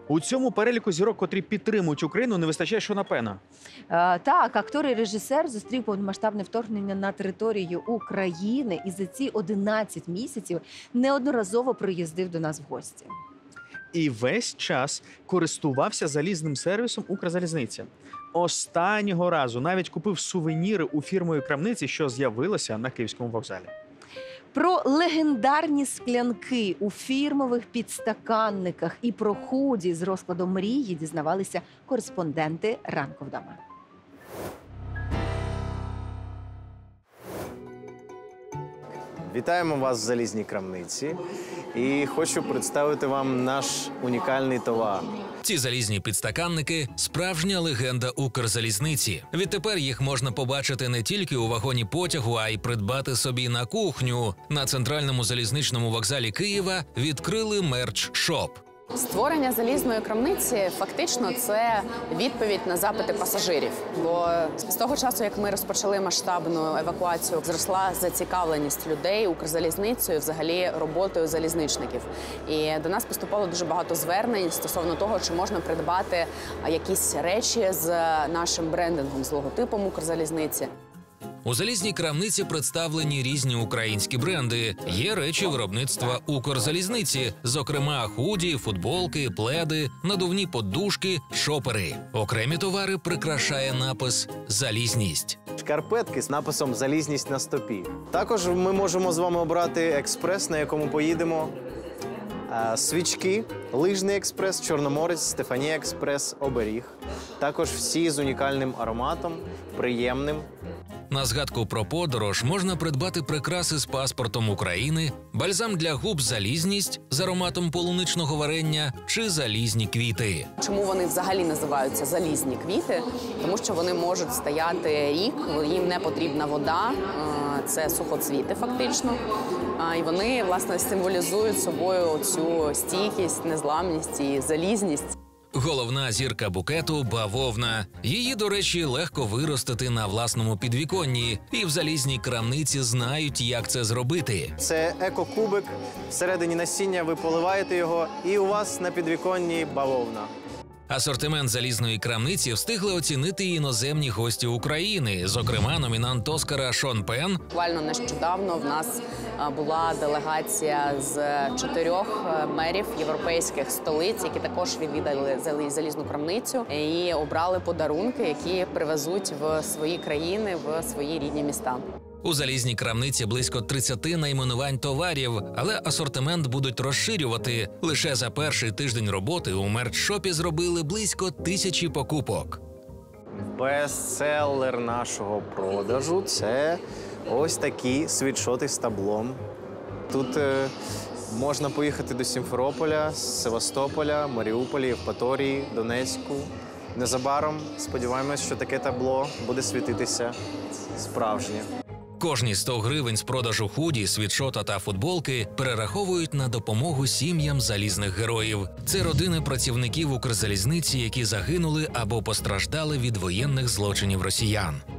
У цьому переліку зірок, котрі підтримують Україну, не вистачає Шона Пена. Так, актор і режисер зустрів повномасштабне вторгнення на територію України і за ці 11 місяців неодноразово приїздив до нас в гості. І весь час користувався залізним сервісом Укрзалізниця. Останнього разу навіть купив сувеніри у фірмовій крамниці, що з'явилася на Київському вокзалі. Про легендарні склянки у фірмових підстаканниках і про худі з розкладом мрії дізнавалися кореспонденти «Ранку вдома». Вітаємо вас в залізній крамниці і хочу представити вам наш унікальний товар. Ці залізні підстаканники – справжня легенда Укрзалізниці. Відтепер їх можна побачити не тільки у вагоні потягу, а й придбати собі на кухню. На центральному залізничному вокзалі Києва відкрили мерч-шоп. Створення залізної крамниці фактично це відповідь на запити пасажирів. Бо з того часу, як ми розпочали масштабну евакуацію, зросла зацікавленість людей Укрзалізницею, взагалі роботою залізничників. І до нас поступало дуже багато звернень стосовно того, чи можна придбати якісь речі з нашим брендингом, з логотипом Укрзалізниці. У залізній крамниці представлені різні українські бренди. Є речі виробництва Укрзалізниці, зокрема худі, футболки, пледи, надувні подушки, шопери. Окремі товари прикрашає напис «Залізність». Шкарпетки з написом «Залізність на стопі». Також ми можемо з вами обрати експрес, на якому поїдемо. Свічки, лижний експрес, Чорноморець, Стефанія експрес, оберіг. Також всі з унікальним ароматом, приємним. На згадку про подорож можна придбати прикраси з паспортом України, бальзам для губ «Залізність» з ароматом полуничного варення чи залізні квіти. Чому вони взагалі називаються залізні квіти? Тому що вони можуть стояти рік, їм не потрібна вода, це сухоцвіти фактично. І вони, власне, символізують собою цю стійкість, незламність і залізність. Головна зірка букету – бавовна. Її, до речі, легко виростити на власному підвіконні. І в залізній крамниці знають, як це зробити. Це еко-кубик, всередині насіння ви поливаєте його, і у вас на підвіконні бавовна. Асортимент залізної крамниці встигли оцінити і іноземні гості України. Зокрема, номінант Оскара Шон Пен. Буквально нещодавно в нас була делегація з 4 мерів європейських столиць, які також відвідали залізну крамницю і обрали подарунки, які привезуть в свої країни, в свої рідні міста. У залізній крамниці близько 30 найменувань товарів, але асортимент будуть розширювати. Лише за перший тиждень роботи у мерч-шопі зробили близько 1000 покупок. Бестселер нашого продажу – це ось такі світшоти з таблом. Тут можна поїхати до Сімферополя, Севастополя, Маріуполя, Євпаторії, Донецьку. Незабаром сподіваємось, що таке табло буде світитися справжнє. Кожні 100 гривень з продажу худі, світшота та футболки перераховують на допомогу сім'ям залізних героїв. Це родини працівників Укрзалізниці, які загинули або постраждали від воєнних злочинів росіян.